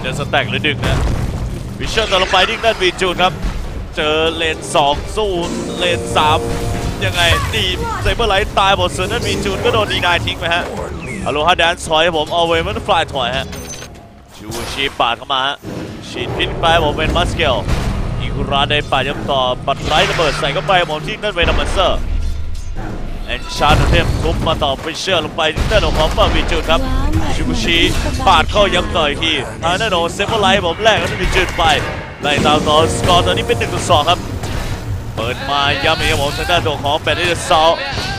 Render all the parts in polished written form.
เดินสแต็กหรือดึงนะวิเชอร์ต่อลงไปนิ่งด้านวีจูนครับเจอเลน2สู้เลน3ยังไงดีเซเบอร์ไลท์ตายหมดส่วนนั้นวีจูนก็โดนดีนายทิ้งไปฮะอโลฮาแดนซ์ถอยผมเอาเวมันฟลายถอยฮะชูชีปาดเข้ามาฮะฉีดพิษไปผมเป็นมัสเกลอีกุราได้ปาดย้ำต่อปัดไร้ระเบิดใส่เข้าไปผมที่นั่นเวนัมมันเซอร์แอนชาร์ดเทมทุบมาต่อฟิชเชอร์ลงไปที่ด้านของเปิดวีจูนครับชูชีปาดเข้าย้ำต่ออีกทีทางด้านของเซเบอร์ไลท์ผมแรกก็จะวีจูนไปไล่ตามต่อสกอร์ตอนนี้เป็น1-2ครับเปิดมาย้ำอีกครับผมทางด้านของแบดดี้ซอล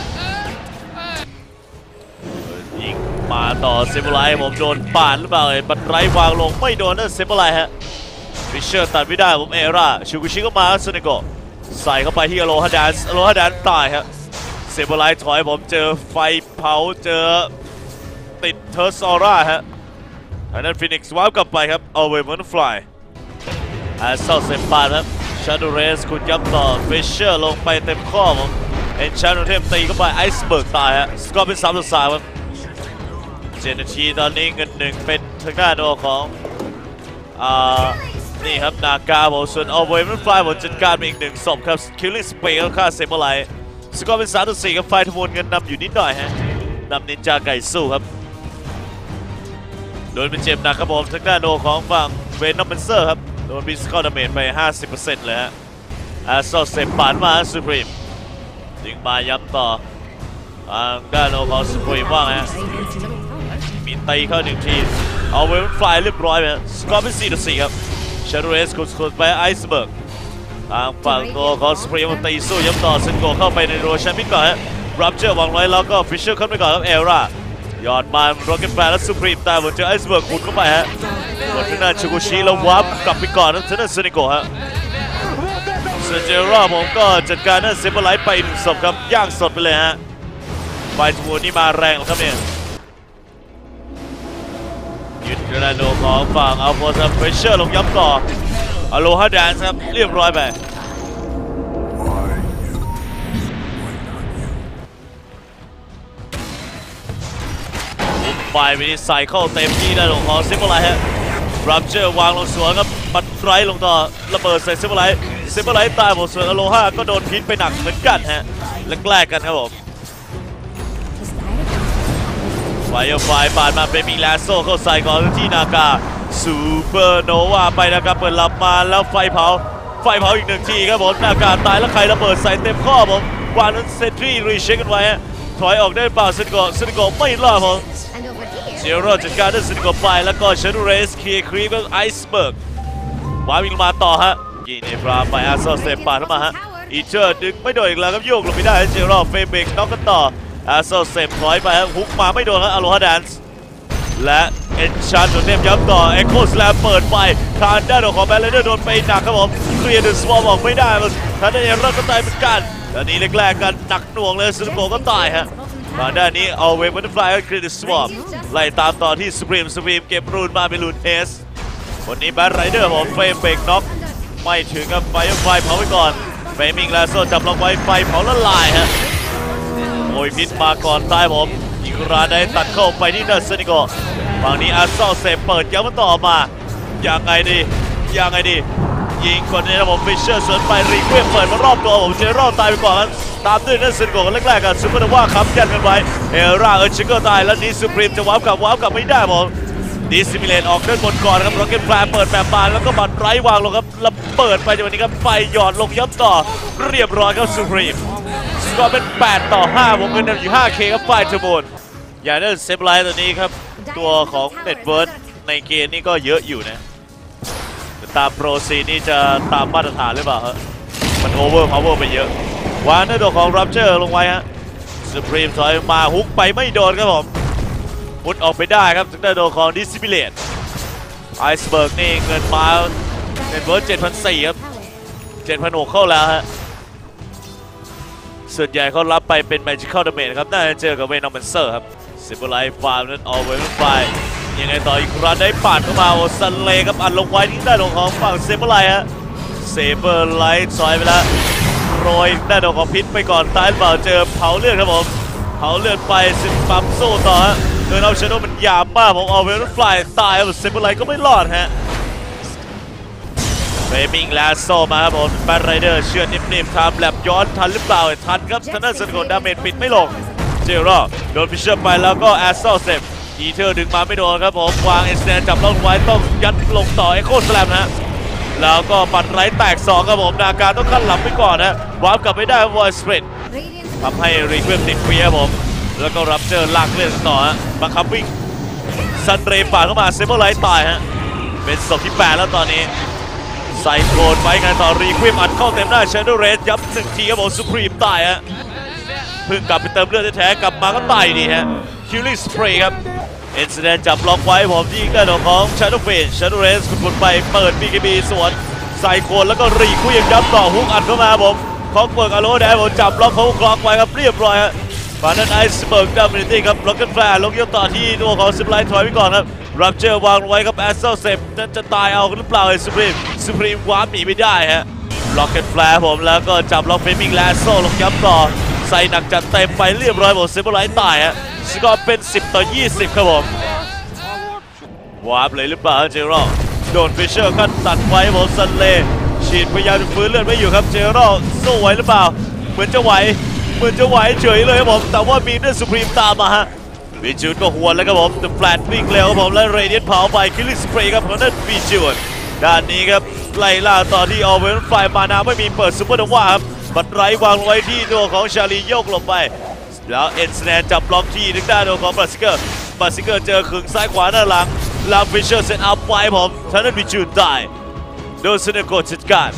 ยิงมาต่อเซเบอร์ไลท์ผมโดนปาดหรือเปล่าบัตรไรวางลงไม่โดนนั่นเซเบอร์ไลท์ฮะฟิชเชอร์ตัดไม่ได้ผมเอร่าชูกุชิก็มาซูเนโกใส่เข้าไปที่อโลฮาแดนตายครับเซเบอร์ไลท์ถอยผมเจอไฟเผาเจอติดเทอร์ซอร่าฮะทางนั้นฟินิกส์ว้าวกลับไปครับเอาเวย์มันฟลายเซาเซมปานครับชาโดเรสคุณย้ำต่อฟิชเชอร์ลงไปเต็มข้อผมเอ็นชาโดเทมตีเข้าไปไอซ์เบิร์กตายฮะสกอร์เป็น3-3ครับ7 นาทีตอนนี้เงิน1เป็นทางด้านของนี่ครับนากาโบส่วนเอาเวย์มันฟลายผมจัดการอีก1ศพครับคิลลิ่งสเปย์ฆ่าเซเบอร์ไลท์สกอร์เป็น3-4ครับไฟทมวนเงินนำอยู่นิดหน่อยฮะนำนินจาไก่สู้ครับโดนเป็นเจ็บหนักครับผมทางด้านของฝั่งเวนนัมเบนเซอร์ครับโดนบิสคอร์ดาเมจไป 50% เลยฮะโซเซปปานมาสุพรีมยิงมาย้ำต่อทางด้านของสุพรีมว่างฮะมีตีเข้า1ทีเอาเวฟลายเรียบร้อยไปสกอร์เป็น4-4ครับชาร์เรสขุดไปไอซ์เบิร์กทางฝั่งตัวของสุพรีมตีสู้ย้ำต่อซินโกเข้าไปในโรชันมิดก่อนฮะรับเจอร์วางไว้แล้วก็ฟิชเชอร์เข้าไปก่อนครับเอร่ายอดมาโรเก็ตแฟร์และสุพรีมตายหมดเจอไอซ์เบิร์กขุดเข้าไปฮะหมดที่นั่นชูกุชิแล้ววับกลับไปก่อนนั่นคือซินโกฮะเซเจอร่าผมก็จัดการนั่นเซเบอร์ไลท์ไป1ศพครับย่างสดไปเลยฮะไฟทูนี่มาแรงครับเนี่ยยึดกระโดดของฝั่งอัลโฟซัมเฟเชอร์ลงย้ำต่ออโลฮาแดนซ์ครับเรียบร้อยไปไปนี่ใส่เข้าเต็มที่ได้ลงของเซเบอร์ไลท์ฮะรับเจอวางลงสวนครับปัดไรลงต่อระเบิดใส่เซเบอร์ไลท์ตายหมดส่วนอโลฮาก็โดนพิษไปหนักเหมือนกันฮะแรกกันครับผมไฟปาดมาเป็นมิลาโซเข้าใส่ก่อนที่นากาซูเปอร์โนวาไปนะครับเปิดลับมาแล้วไฟเผาอีก1ทีครับผมนากาตายแล้วใครระเบิดใส่เต็มข้อผมวางนั้นเซนทรีรีเช็คกันไว้ฮะถอยออกได้เปล่าซินโกไม่รอดผมเจโร่จัดการด้วยซินโกไปแล้วก็เชนเรสเคลียร์ครีปก็ไอซ์เบิร์กวาวิ่งมาต่อฮะกีเนฟราไปอาร์โซเซปาเข้ามาฮะอีเชอร์ดึงไม่โดนอีกแล้วครับโยกลงไม่ได้เจโร่เฟเบกน็อกกันต่ออาร์โซเซปถอยไปฮะฮุกมาไม่โดนครับอโลฮาแดนซ์และเอ็นชาร์ดโดนเนมย้ำต่อเอ็กโคสแลมเปิดไปทางด้านของแบลเลอร์โดนไปหนักครับผมเคลียร์เดอะสวอมออกไม่ได้ทางด้านเอร่าก็ตายเหมือนกันตอนนี้แรกๆกันหนักหน่วงเลยซินโกก็ตายฮะทางด้านนี้เอาเวฟบัตเตอร์ฟลายก็เคลียร์เดอะสวอมไล่ตามต่อที่สุพรีมเก็บรูนมาเป็นรูนเอสวันนี้แบทไรเดอร์ผมเฟรมเบรกน็อกไม่ถึงกับไฟเผาไว้ก่อนเฟรมิงลาโซจับลงไว้ไฟเผาละลายฮะโอยพิษมาก่อนตายผมอีกราได้ตัดเข้าไปที่เดอะเซนิโกฝั่งนี้อาร์เซลเซเปิดย้ำมาต่อมายังไงดียิงคนนี้นะผมฟิชเชอร์สวนไปรีเควสเปิดมารอบตัวผมเจอรอบตายไปก่อนตามด้วยนั่นเซนโกกันแรกๆกันซูเปอร์โนวาค้ำยันกันไว้เอร่าชิคเกอร์ตายแล้วนี่สุพรีมจะว้าวกลับไม่ได้ผมดิสมิเลตออกด้านบนก่อนครับโรเก็ตแฟร์เปิดแบบบานแล้วก็บัตรไรวางลงครับระเบิดไปจากวันนี้ครับไฟหยอดลงย้ำต่อเรียบร้อยครับสุพรีมสกอร์เป็น8-5ผมเงินนำอยู่ 5K ครับไฟเทอร์โบนอย่างนั้นเซฟไลท์ตัวนี้ครับตัวของเน็ตเวิร์ดในเกมนี้ก็เยอะอยู่นะตามโปรซีนี่จะตามมาตรฐานหรือเปล่าฮะมันโอเวอร์ไปเยอะวางในตัวของรับเจอร์ลงไว้ฮะสุพรีมถอยมาฮุกไปไม่โดนครับผมมุดออกไปได้ครับถึงได้ตัวของดิสซิบิเลตไอซ์เบิร์กนี่เงินมาเน็ตเวิร์ด 7,400 ครับ 7,600 เข้าแล้วฮะส่วนใหญ่เขารับไปเป็นแมจิคอลดาเมจครับน่าจะเจอกับเวนอมเมนเซอร์ครับซิมเบอร์ไลท์ฟาร์มนั้นเอาไว้ไม่ไปยังไงต่ออีกครั้งได้ปาดเข้ามาโอซันเลครับอัดลงไว้ที่ด้านของฝั่งเซเบอร์ไลท์ฮะเซเบอร์ไลท์ซอยไปแล้วโรยด้านของพิษไปก่อนตายเปล่าเจอเผาเลือดครับผมเผาเลือดไปซิมปั๊มสู้ต่อฮะเอาชาโดมันยามมากผมเอาเวลฟลายตายเซเบอร์ไลก็ไม่รอดฮะเฟมิงแลสโซมาครับผมแบทไรเดอร์เชื่อนิ่มๆครับแลบย้อนทันหรือเปล่าทันครับทันเนอร์สกอตดาเมจปิดไม่ลงเจอร์โดนฟิชเชอร์ไปแล้วก็แอสโซเซฟอีเทอร์ดึงมาไม่โดนครับผมวางเอสเนจับล่องไว้ต้องยัดลงต่อเอโคสแลมนะแล้วก็ปัดไร้แตก2ครับผมนาการต้องขั้นหลับไปก่อนนะวาร์ปกลับไม่ได้วอลสเปรดทำให้รีเควมติดเฟียผมแล้วก็รับเจอลากเล่นต่อฮะบังคับวิ่งซันเรย์ป่าเข้ามาเซเบอร์ไลท์ตายฮะเป็นศพที่8แล้วตอนนี้ใส่โกรนไว้กันต่อรีควิมอัดเข้าเต็มหน้าเชนเดอร์เรสยับ1 ทีครับผมสุพรีมตายฮะเพิ่งกลับไปเติมเลือดแท้ๆกลับมาก็ตายดีฮะคิลลิ่งสเปรย์ครับเอ็นซิเดนจับล็อกไว้ผมที่กระโดดของชาร์โดเฟนชาร์โดเรสขุดไปเปิด BKB สวนใส่โกนแล้วก็รีควิมยับต่อฮุกอัดเข้ามาผมคอกเปิดอโลแดนผมจับล็อกเขาคล็อกไว้ครับเรียบร้อยฮะฟานันไอซ์เบิร์กดับมินิตี้ครับล็อกกันแฟร์ลงยกต่อที่ตัวของซิปไลท์ถอยไปก่อนครับรับเจอวางไว้ครับแอสเซลเซฟนั่นจะตายเอาหรือเปล่าไอ้สุพรีมวาร์ปหนีไม่ได้ฮะล็อกกันแฟร์ผมแล้วก็จับล็อกเฟมิงแลสโซลงย้ำต่อใส่หนักจัดเต็มไปเรียบร้อยผมซิปไลท์ตายฮะสกอร์เป็น10-20ครับผมวาร์ปเลยหรือเปล่าเจอร์โดนฟิชเชอร์ขั้นตัดไว้ผมซันเล่ฉีดพยายามจะฟื้นเลือดไม่อยู่ครับเจอร์สู้ไหวหรือเปล่าเหมือนจะไหวเฉยเลยครับผมแต่ว่ามีเนื้อสุพรีมตามมาฮะวิจูนก็หวนแล้วครับผมแต่แฟลตวิ่งเร็วครับผมและเรเดียนเผาไปคิลลิ่งสเปรย์ครับของนั่นวิจูนด้านนี้ครับไล่ล่าต่อที่ออเวนไฟมานาไม่มีเปิดซูเปอร์โนวาครับบัตรไรวางไว้ที่ตัวของชาลีโยกลงไปแล้วเอ็นสแนนจับล็อกที่ทางด้านตัวของบาซิเกอร์เจอขึงซ้ายขวาหน้าหลังลาฟิชเชอร์เซตอัพไว้ผมทางนั้นวิจูนตายโดนซินโกจัดการ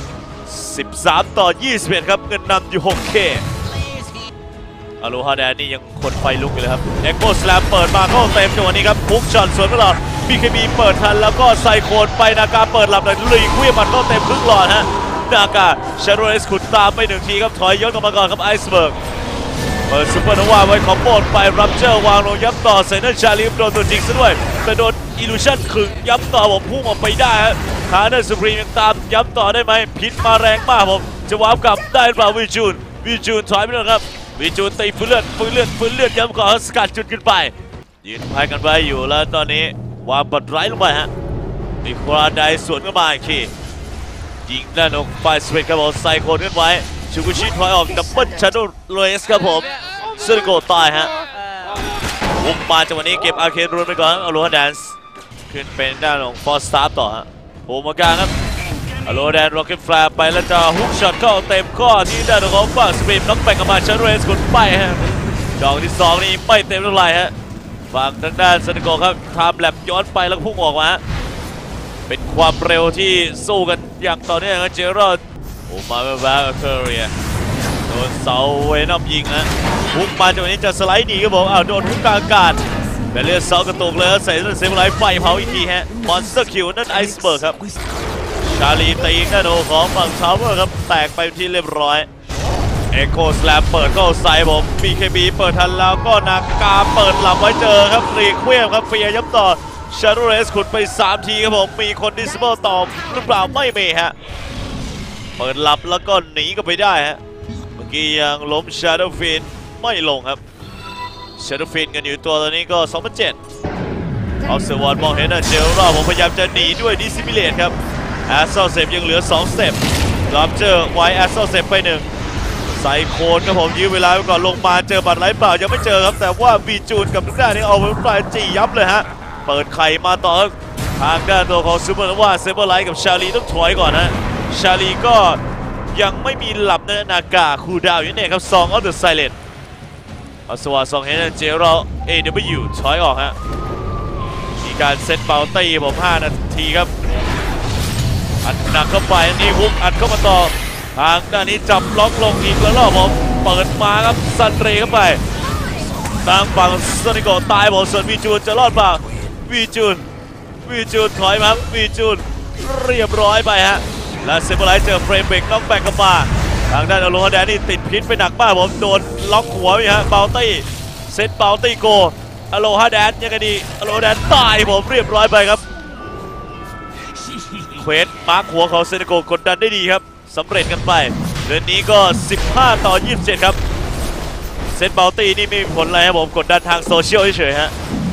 13-21ครับเงินนำอยู่ 6Kอโลฮาแดนนี่ยังคนไฟลุกอยู่เลยครับเอ็กโกสแลมเปิดมาเข้าเต็มจังหวะนี้ครับพุกช็อตสวนตลอด BKB เปิดทันแล้วก็ไซโคนไปนาการเปิดหลับเลยลุยคุยมันเข้าเต็มครึ่งหลอดฮะนาการชาโรเลสขุดตามไป1 ทีครับถอยย้อนกลับมาก่อนครับไอซ์เบิร์กเปิดซูเปอร์โนวาไว้คอมโบไปรับเจอร์วางลงย้ำต่อเซนเนอร์ชาลีฟโดนตัวจริงซะด้วยแต่โดนอิลูชั่นขึงย้ำต่อผมพุ่งออกไปได้ฮะคาร์เนอร์สุพรีมยังตามย้ำต่อได้ไหมพิษมาแรงมากผมจะวาร์ปกลับได้หรือเปล่าวิจูนถอยไปแล้วครับวิจูนตีฟื้นเลือดย้ำก่อนสกัดจุดขึ้นไปยืนพายกันไปอยู่แล้วตอนนี้วางบัตรไร้ลงไปฮะมีโคราไดสวนเข้ามาอีกทียิงด้านของไฟสเปรดครับผมใส่โคนขึ้นไว้ชูกุชิถอยออกดับเบิลชาโดโรเอสครับผมซึ่งโกตายฮะวุกมาจังหวะนี้เก็บอาร์เคนรุนไปก่อนอโลฮาแดนส์ขึ้นเป็นด้านของฟอร์สตาร์ต่อฮะโอมากาครับอโลแดนร็อกเก็ตแฟร์ไปแล้วจะฮุกช็อตเข้าเต็มข้อที่ด้านของฝั่งสปีดน้องแบ่งออกมาชาโดเรสกดไปฮะดอกที่2นี่ไม่เต็มเท่าไหร่ฮะฝั่งทางด้านซันโกครับทำแลบย้อนไปแล้วพุ่งออกมาเป็นความเร็วที่สู้กันอย่างต่อเนื่องครับเจอร์โอมาแบ็คเคอรีโดนเสาเวนอมยิงนะพุ่งมาจังหวะนี้จะสไลด์หนีครับผมโดนพุ่งกลางอากาศแต่เลือดเสากระตุกเลยใส่เซฟไลท์ไฟเผาอีกทีฮะมอนสเตอร์คิวนั่นไอซ์เบิร์กครับชาลีตีหน้าโดของฝั่งทาวเวอร์ครับแตกไปที่เรียบร้อยเอ็กโคสแลมเปิดเข้าใส่ผม BKB เปิดทันแล้วก็นากาเปิดหลับไว้เจอครับรีเควียมครับเฟียย้ำต่อชาโดเรสขุดไป3 ทีครับผมมีคนดิสเบิลต่อหรือเปล่าไม่มีฮะเปิดหลับแล้วก็หนีก็ไปได้ฮะเมื่อกี้ยังล้มชาโดฟินไม่ลงครับชาโดฟินกันอยู่ตัวตอนนี้ก็2007เอาเซอร์วอนมองเห็นนะเจลรอบผมพยายามจะหนีด้วยดิซิมิเลตครับแอสโซเซฟยังเหลือ2 สเต็ปรับเจอไว้แอสโซเซฟไป1ใส่โคนครับผมยื้อเวลาไว้ก่อนลงมาเจอบัตรไร้เปล่ายังไม่เจอครับแต่ว่าบีจูนกับทุกด้านนี้เอาไปปลายจียับเลยฮะเปิดไข่มาต่อทางด้านตัวของซูเปอร์โนวาเซเบอร์ไลท์กับชาลีต้องถอยก่อนฮะชาลีก็ยังไม่มีหลับนะนากาคูดาวอยู่เนี่ยครับSong of the Silent เอาสว่า2เห็นเจรอ AW ถอยออกฮะมีการเซตเบลตี้ผม5 นาทีครับอัดหนักเข้าไปนี่ฮุกอัดเข้ามาต่อทางด้านนี้จับล็อกลงอีกแล้วรอบผมเปิดมาครับซันเรย์เข้าไปทางฝั่งซานิโกตายผมส่วนวีจูนจะรอดเปล่าวีจูนถอยมาครับวีจูนเรียบร้อยไปฮะและเซเบอร์ไลท์เจอเฟรมเบรกน้องแบกกลับมาทางด้านอโลฮาแดนนี่ติดพิษไปหนักมากผมโดนล็อกหัวไปฮะเบลตี้เซตเบลตี้โกอโลฮาแดนยังไงดีอโลฮาแดนตายผมเรียบร้อยไปครับเควสมาร์คหัวของเซนโกกดดันได้ดีครับสำเร็จกันไปเดือนนี้ก็15-27ครับเซตเบลตี้นี่ไม่มีผลอะไรครับผมกดดันทางโซเชียลเฉยๆฮะ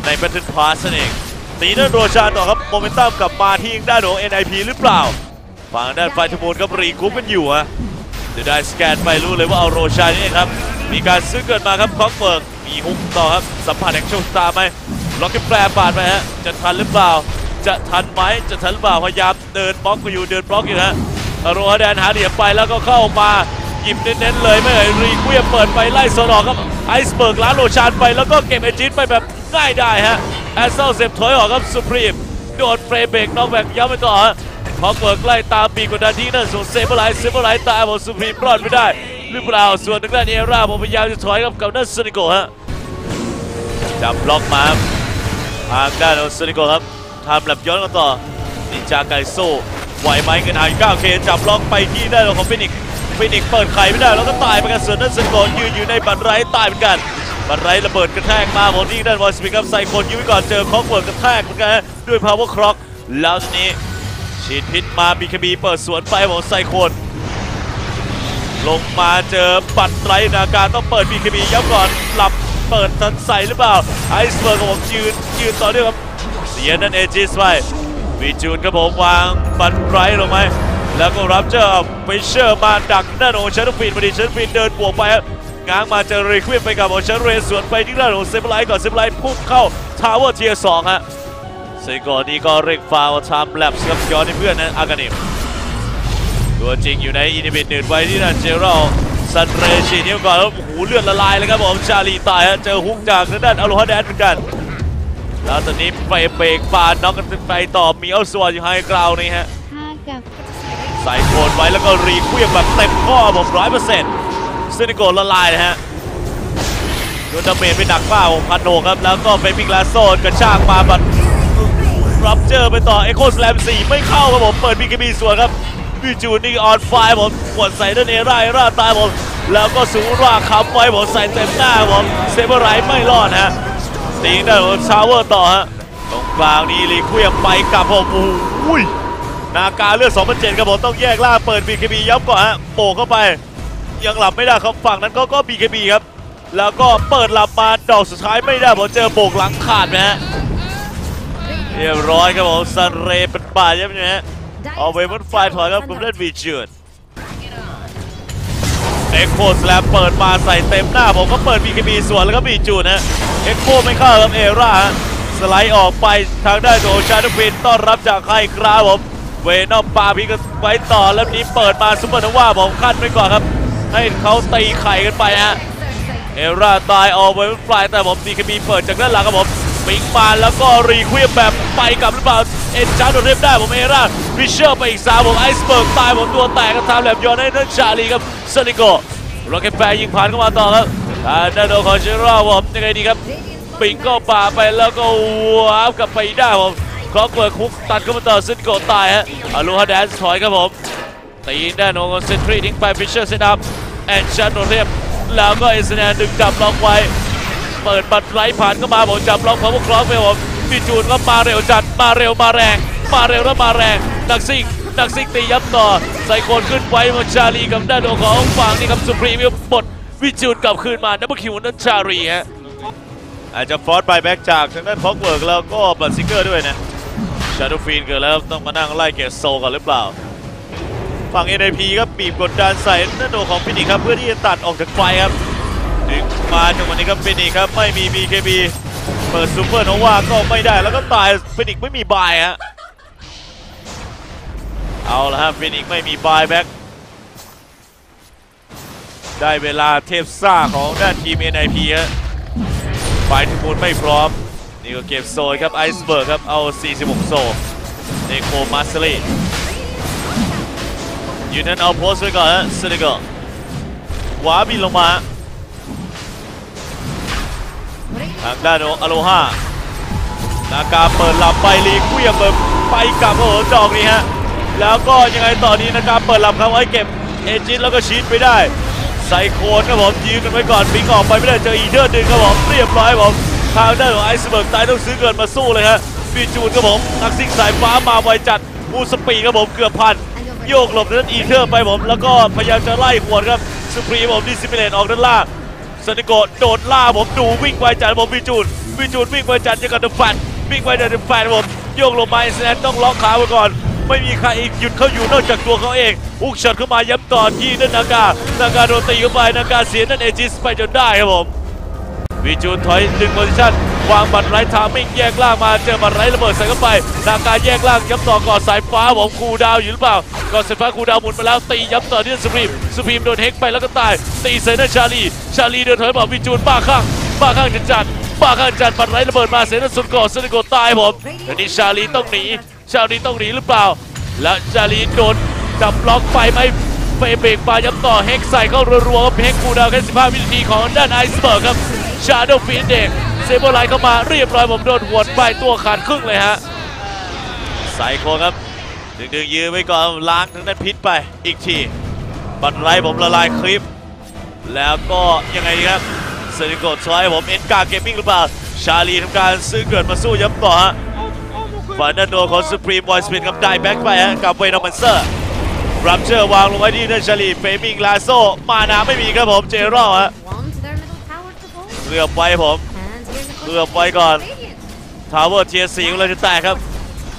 ในแบทเทิลพาสนั่นเองตีด้านโรชานต่อครับโมเมนตัมกลับมาที่ด้านของ NIP หรือเปล่าฝั่งด้านไฟทูมูลครับรีกรุ๊ปกันอยู่ฮะเดี๋ยวได้สแกนไปรู้เลยว่าเอาโรชานนี่ครับมีการซื้อเกิดมาครับคอกเบิร์กมีฮุกต่อครับสัมผัสแห่งโชคชะตาไหมล็อกเก็ตแปรปาดไปฮะจะทันหรือเปล่าจะทันไหมจะทันหรือเปล่าพยายามเดินบล็อกไปอยู่เดินบล็อกอยู่ฮะโรฮาแดนหาเหลี่ยมไปแล้วก็เข้ามาหยิบเน้นๆเลยไม่เอ่ยรีคุยเปิดไปไล่โซนออกครับไอซ์เบิร์กล้านโรชานไปแล้วก็เก็บเอจินไปแบบง่ายได้ฮะแอสเซลเซฟถอยออกครับสุพรีมโดนเฟรเบรกน็อกแบกย้ำไปต่อฮะพอเบิร์กไล่ตามปีกดดันที่นั่นส่วนเซเบอร์ไลท์ตายหมดสุพรีมรอดไม่ได้หรือเปล่าส่วนทางด้านเอร่าผมพยายามจะถอยกับด้านซูนิโกฮะจับบล็อกมาทางด้านของซูนิโกครับทำแบบย้อนกันต่อนินจาไกโซ่ไหวไหมเงินหาย 9K จับล็อกไปที่ด้านของฟินิกเปิดไข่ไม่ได้แล้วก็ตายไปกันส่วนด้านซูนิโกยืนอยู่ในบัตรไร้ตายเหมือนกันบัตรไร้ระเบิดกระแทกมาบนที่ด้านวอลสปิกครับใส่คนยื้อไว้ก่อนเจอคล็อกเบิร์ดกระแทกเหมือนกันด้วยพาวเวอร์คล็อกแล้วทีนี้ฉีดพิษมาBKBเปิดสวนไปของไซโคนลงมาเจอบัตรไร้นาการต้องเปิดBKBย้ำก่อนหลับเปิดทันใส่หรือเปล่าไอซ์เบิร์กของผมยืนต่อเนื่องครับเสียนั่นเอจิสไปวีจูนครับผมวางบัตรไร้ลงไหมแล้วก็รับเจอไปเชอร์มาดักด้านของเชนฟินพอดีเชนฟินเดินบวกไปง้างมาเจอรีควินไปกับของเชนเรสวนไปที่ด้านของเซเบอร์ไลท์ก่อนเซเบอร์ไลท์พุ่งเข้าทาวเวอร์เทียร์2ฮะเซโกนี่ก็เร่งฟาวทำแลบกับย้อนให้เพื่อนนั้นอากานิมตัวจริงอยู่ในอินิบิทหนึ่งไว้ที่นั่นเจอร์ซันเรชีนิ้วก่อนแล้วโอ้โหเลือดละลายเลยครับผมชาลีตายฮะเจอฮุกจากทางด้านอโลฮาแดนเหมือนกันแล้วตอนนี้ไปเบรกปาดน็อกกันไปต่อมีเอาสวออยู่ไฮกราวนี่ฮะใส่โคนไว้แล้วก็รีคุยแบบเต็มข้อผม 100%ซึ่งโกละลายนะฮะโดนดาเมจไปหนักมาก6,600ครับแล้วก็เป็นมิกลาโซนกระชากมาบัดรับเจอไปต่อเอโคสแลม4ไม่เข้าครับผมเปิดBKBสวนครับวิจูนี่ออนไฟผมกดใส่ด้านเอร่าตายผมแล้วก็สูราค้ำไว้ผมใส่เต็มหน้าผมเซเบอร์ไรไม่รอดฮะตีด้านของชาวเวอร์ต่อฮะตรงกลางนี้รีคุยไปกับผมโอ้ยนาการเลือด 2,700ครับผมต้องแยกล่าเปิดBKBย้ำก่อนฮะโปะเข้าไปยังหลับไม่ได้ครับฝั่งนั้นก็BKBครับแล้วก็เปิดหลับมาดอกสุดท้ายไม่ได้ผมเจอโบกหลังขาดนะฮะเรียบร้อยครับผมซันเรเป็นป่าใช่ไหมฮะเอาเวมันไฟถอยครับกลุ่มเล่นวีจูนเอ็กโคสแลมเปิดมาใส่เต็มหน้าผมก็เปิดBKBสวนแล้วก็วีจูนฮะเอ็กโคไม่เข้าครับเอร่าสไลด์ออกไปทางด้านโดชาร์ดฟินต้อนรับจากไฮกราผมเวนอมปาพีก็ไว้ต่อแล้วนี้เปิดมาซุปเปอร์โนวาผมขั้นไปก่อนครับให้เขาตีไข่กันไปฮะเอร่าตายออกเวมันไฟแต่ผมBKBเปิดจากด้านหลังครับผมปิงมาแล้วก็รีควีมแบบไปกับหรือเปล่าเอ็นชาร์ดโดนเรียบได้ผมเอร่าริชเชอร์ไปอีก3ผมไอซ์เบิร์กตายผมตัวแตกก็ทำแหลมย้อนให้นั่นชาลีครับซานิโกโรเก็ตแฟร์ยิงผ่านเข้ามาต่อครับด้านโดของเชอร่าผมยังไงดีครับปิงก็ป่าไปแล้วก็ว้าวกลับไปได้ผมคล็อกเบิร์กคุกตัดเข้ามาต่อซานิโกตายฮะอลูฮาแดนถอยครับผมตีด้านโดของเซนทรีทิ้งไปฟิชเชอร์เซตอัพแอนชาร์ดโดนเรียบแล้วก็เอสเนนดึงจับล็อกไว้เปิดบัตรไล่ผ่านเข้ามาผมจับล็อกพาวเวอร์คล็อกไปผมวิจูนก็มาเร็วจัดมาเร็วมาแรงแล้วมาแรงนักซิ่งตียับต่อใส่โคนขึ้นไว้มาชาลีกับด้านของฝั่งนี่ครับสุพรีมบดวิจูนกลับคืนมาดับเบิลคิวนั่นชาลีฮะอาจจะฟอร์สไปแบ็กจากทางด้านฟ็อกเวิร์กแล้วก็บัตซิงเกอร์ด้วยนะชาร์ดฟีนเกิดแล้วต้องมานั่งไล่เกตโซกันหรือเปล่าฝั่ง NIP ครับบีบกดดันใส่ด้านโดของฟินิกครับเพื่อที่จะตัดออกจากไฟครับดึงมาจังหวะนี้ครับฟินิกครับไม่มี BKB เปิดซูเปอร์โนวาก็ไม่ได้แล้วก็ตายฟินิกไม่มีบายฮะเอาละครับฟินิกไม่มีบายแบ็กได้เวลาเทพซ่าของด้านทีม NIP ฮะฝ่ายทุกคนไม่พร้อมนี่ก็เก็บโซยครับไอซ์เบิร์กครับเอา46โซเนโคมาสลียืนนั้นเอาโพสต์ไว้ก่อนฮะเซเนกัลขวาบินลงมาทางด้านอโลฮานาการเปิดหลับไปลีคุยเบิร์ไปกับโอ้โหจอกนี้ฮะแล้วก็ยังไงต่อนี้นาการเปิดหลับครับไว้เก็บเอจินแล้วก็ชีดไปได้ไซโคนครับผมยืนกันไว้ก่อนบิงออกไปไม่ได้เจออีเทอร์ดึงครับผมเรียบร้อยผมทางด้านของไอซ์เบิร์กตายต้องซื้อเกินมาสู้เลยฮะบีจูนครับผมนักซิ่งสายฟ้ามาไวจัดมูสปีครับผมเกือบพันโยกหลบด้านอีเทอร์ไปผมแล้วก็พยายามจะไล่ขวดครับสุพรีผมดิสซิมิเลตออกด้านล่างซานิโกะโดดล่าผมดูวิ่งไวจัดผมบีจูนวิจูนวิ่งไปจัดยังกับเดอะแฟนวิ่งไปเดอะแฟนผมโยกลงมาเอสแลนต้องล็อกขาไว้ก่อนไม่มีใครอีกหยุดเขาอยู่นอกจากตัวเขาเองอุกช็อตเข้ามาย้ำต่อที่นั่นนากาโดนตีเข้าไปนากาเสียนั่นเอจิสไปจนได้ครับผมวิจูนถอยดึงโพซิชั่นวางบัตรไร้ทามิ่งแยกล่างมาเจอบัตรไร้ระเบิดใส่เข้าไปนาการแยกล่างย้ำต่อก่อนสายฟ้าผมคูดาวอยู่หรือเปล่าก่อนสายฟ้าคูดาวหมุนไปแล้วตีย้ำต่อที่สุพรีมโดนเฮกไปแล้วก็ตายตีเซนชาลีเดินถอยบอกวิจูนบ้าข้างจัดบัตรไร้ระเบิดมาเซนสุดก่อนเซนโกตายผมแต่นี่ชาลีต้องหนีหรือเปล่าแล้วชาลีโดนจับล็อกไปไหมเฟเบรกมาย้ำต่อเฮกใส่เข้ารัวๆครับเฮกคูดาวแค่15 วินาทีของด้านไอซ์เบิร์กครับชาโดว์ฟีนเด็กเซเบอร์ไลน์เข้ามาเรียบร้อยผมโดนหวนไปตัวขาดครึ่งเลยฮะไซโคครับดึงยื้อไว้ก่อนล้างทั้งนั้นพิษไปอีกทีบัตรไลน์ผมละลายคลิปแล้วก็ยังไงครับเซนิโกซอยผมเอ็นกาเกมมิ่งหรือเปล่าชาลีทำการซื้อเกิดมาสู้ย้ำต่อฮะฝ่ายด้านโดของสุพรีมบอยสปินกับได้แบ็กไปฮะกับเวนอมันเซอร์รับเชอร์วางลงไว้ที่นั่นชาลีเฟมิงลาโซมานาไม่มีครับผมเจโร่ฮะเลือบไว้ผมเลือบไว้ก่อนทาวเวอร์เทียร์4ของเราจะแตกครับ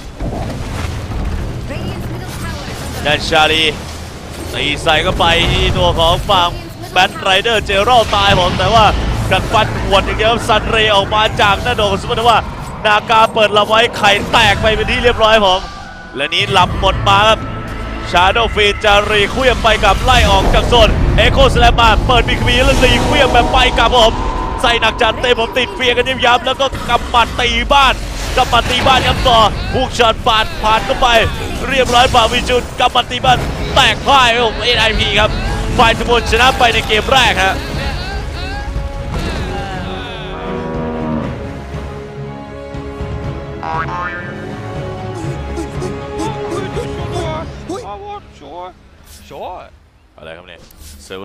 ดันชาลีตีใส่เข้าไปที่ตัวของฝั่งแบทไรเดอร์เจโร่ตายผมแต่ว่ากัดฟันหวดอย่างเดียวซันเรย์ออกมาจากหน้าโดของสุพรรณว่านาการเปิดลำไว้ไข่แตกไปเป็นที่เรียบร้อยผมและนี้หลับหมดมาครับชาโดว์ฟีนจะรีเคลื่อนไปกับไล่ออกจากโซนเอโคสแลมมาเปิดบีคบีแล้วรีเคลื่อนแบบไปกับผมใส่หนักจัดเต็มผมติดเฟียกันย้ำแล้วก็กำมัดตีบ้านย้ำต่อฮุกช็อตผ่านเข้าไปเรียบร้อยฝ่าวิจุนกำมัดตีบ้านแตกพ่ายของ NIP ครับฝ่ายทุกคนชนะไปในเกมแรกฮะอะไรครับเนี่ย